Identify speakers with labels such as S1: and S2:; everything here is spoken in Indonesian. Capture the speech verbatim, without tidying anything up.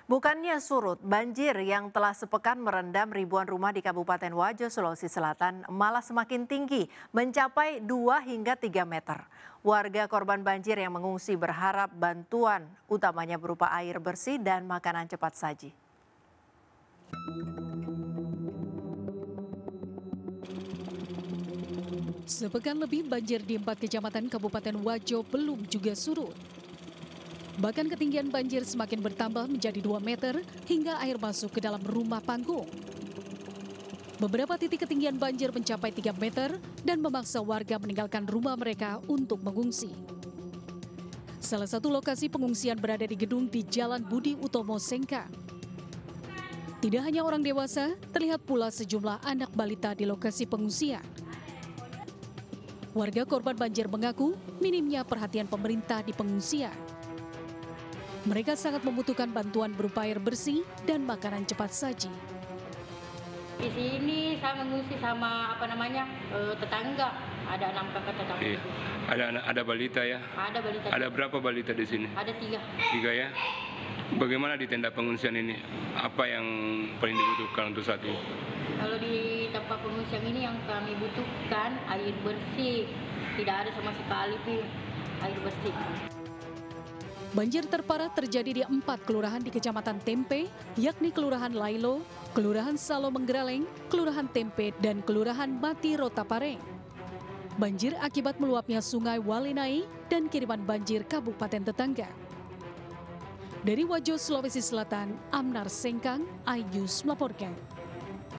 S1: Bukannya surut, banjir yang telah sepekan merendam ribuan rumah di Kabupaten Wajo, Sulawesi Selatan malah semakin tinggi, mencapai dua hingga tiga meter. Warga korban banjir yang mengungsi berharap bantuan, utamanya berupa air bersih dan makanan cepat saji.
S2: Sepekan lebih banjir di empat kecamatan Kabupaten Wajo belum juga surut. Bahkan ketinggian banjir semakin bertambah menjadi dua meter hingga air masuk ke dalam rumah panggung. Beberapa titik ketinggian banjir mencapai tiga meter dan memaksa warga meninggalkan rumah mereka untuk mengungsi. Salah satu lokasi pengungsian berada di gedung di Jalan Budi Utomo Sengkang. Tidak hanya orang dewasa, terlihat pula sejumlah anak balita di lokasi pengungsian. Warga korban banjir mengaku minimnya perhatian pemerintah di pengungsian. Mereka sangat membutuhkan bantuan berupa air bersih dan makanan cepat saji.
S3: Di sini saya mengungsi sama apa namanya eh, tetangga, ada enam kakak tetangga.
S4: Iya. Ada ada balita ya?
S3: Ada balita.
S4: Ada berapa balita di sini?
S3: Ada tiga.
S4: Tiga ya. Bagaimana di tenda pengungsian ini? Apa yang paling dibutuhkan untuk saat ini?
S3: Kalau di tempat pengungsian ini yang kami butuhkan air bersih, tidak ada sama sekali pun air bersih.
S2: Banjir terparah terjadi di empat kelurahan di Kecamatan Tempe, yakni Kelurahan Lailo, Kelurahan Salo Menggraleng, Kelurahan Tempe, dan Kelurahan Mati Rotapareng. Banjir akibat meluapnya Sungai Walenai dan kiriman banjir kabupaten tetangga. Dari Wajo, Sulawesi Selatan, Amnar Sengkang, iNews melaporkan.